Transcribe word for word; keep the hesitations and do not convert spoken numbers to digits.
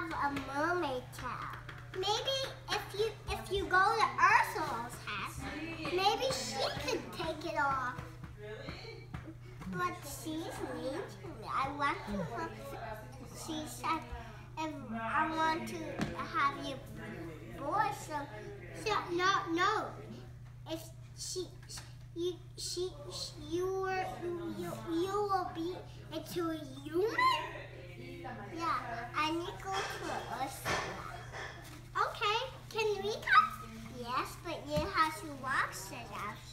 a mermaid tail. Maybe if you if you go to Ursula's house, maybe she could take it off. But she's mean to me. I went to her. She said, if I want to have you boy, so, so no, no. If she, you, she, you were, you, you will be into a human. Yeah, I need to go to Ursula. Okay, can we come? Yes, but you have to wash it out.